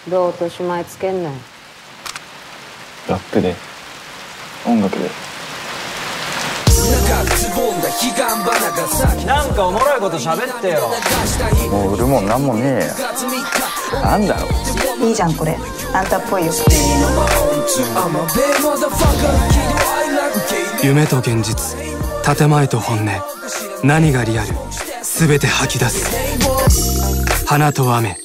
どう落とし前つけんのよ。 ラップで音楽でなんかおもろいこと喋ってよ。 もう売るもんなんもねえや。なんだろいいじゃんこれ、あんたっぽいよ。 夢と現実、建前と本音、何がリアル、全て吐き出す。花と雨、